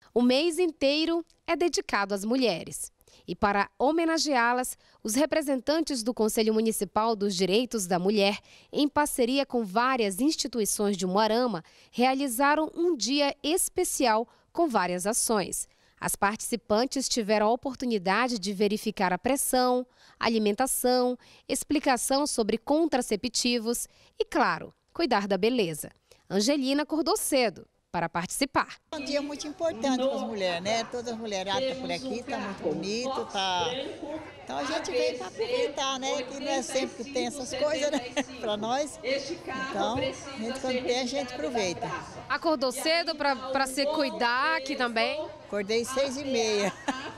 O mês inteiro é dedicado às mulheres. E para homenageá-las, os representantes do Conselho Municipal dos Direitos da Mulher, em parceria com várias instituições de Umuarama, realizaram um dia especial com várias ações. As participantes tiveram a oportunidade de verificar a pressão, alimentação, explicação sobre contraceptivos e, claro, cuidar da beleza. Angelina acordou cedo para participar. É um dia muito importante para as mulheres, né? Todas as mulheradas estão por aqui, está muito bonito, tá. Então a gente veio para aproveitar, né? Que não é sempre que tem essas coisas, né? Para nós. Então, a gente, quando tem, a gente aproveita. Acordou cedo para se cuidar aqui também? Acordei 6h30.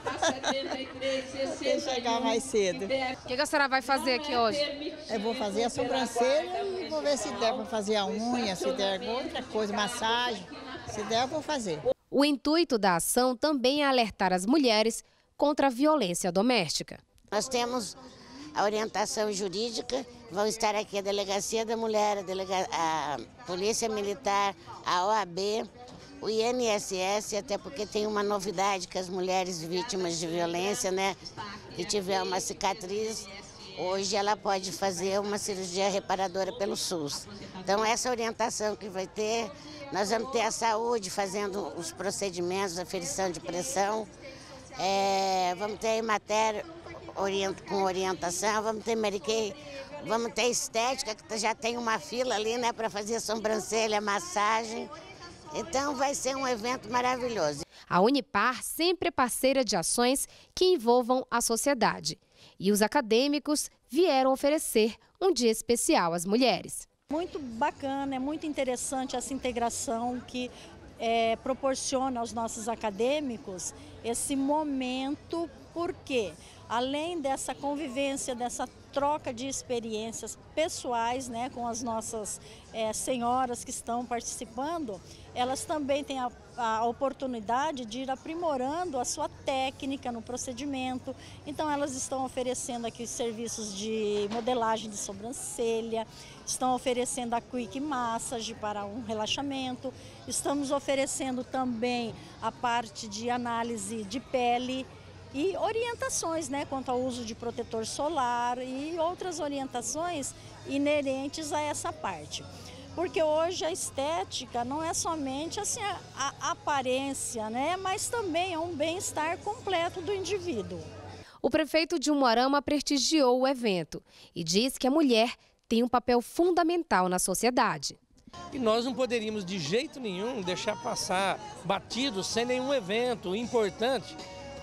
Vou chegar mais cedo. O que a senhora vai fazer aqui hoje? Eu vou fazer a sobrancelha e vou ver se der para fazer a unha, se der outra coisa, massagem. Se der, eu vou fazer. O intuito da ação também é alertar as mulheres contra a violência doméstica. Nós temos a orientação jurídica, vão estar aqui a Delegacia da Mulher, a Polícia Militar, a OAB, o INSS, até porque tem uma novidade que as mulheres vítimas de violência, né, que tiver uma cicatriz, hoje ela pode fazer uma cirurgia reparadora pelo SUS. Então essa orientação que vai ter, nós vamos ter a saúde fazendo os procedimentos, aferição de pressão, vamos ter a matéria com orientação, vamos ter Medicaid, vamos ter estética, que já tem uma fila ali, né, para fazer sobrancelha, massagem. Então vai ser um evento maravilhoso. A Unipar sempre é parceira de ações que envolvam a sociedade. E os acadêmicos vieram oferecer um dia especial às mulheres. Muito bacana, é muito interessante essa integração que proporciona aos nossos acadêmicos esse momento, porque além dessa convivência, dessa troca de experiências pessoais, né, com as nossas senhoras que estão participando, elas também têm a oportunidade de ir aprimorando a sua técnica no procedimento. Então elas estão oferecendo aqui serviços de modelagem de sobrancelha, estão oferecendo a Quick Massage para um relaxamento, estamos oferecendo também a parte de análise de pele e orientações, né, quanto ao uso de protetor solar e outras orientações inerentes a essa parte. Porque hoje a estética não é somente assim, a aparência, né, mas também é um bem-estar completo do indivíduo. O prefeito de Umuarama prestigiou o evento e diz que a mulher tem um papel fundamental na sociedade. E nós não poderíamos de jeito nenhum deixar passar batido sem nenhum evento importante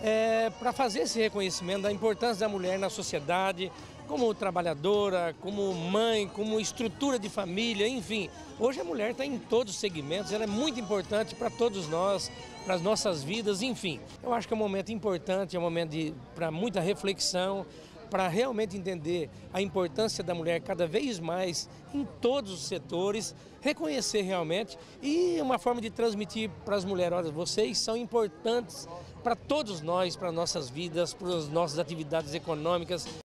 para fazer esse reconhecimento da importância da mulher na sociedade, como trabalhadora, como mãe, como estrutura de família, enfim. Hoje a mulher está em todos os segmentos, ela é muito importante para todos nós, para as nossas vidas, enfim. Eu acho que é um momento importante, é um momento para muita reflexão, para realmente entender a importância da mulher cada vez mais em todos os setores, reconhecer realmente e uma forma de transmitir para as mulheres, olha, vocês são importantes para todos nós, para nossas vidas, para as nossas atividades econômicas.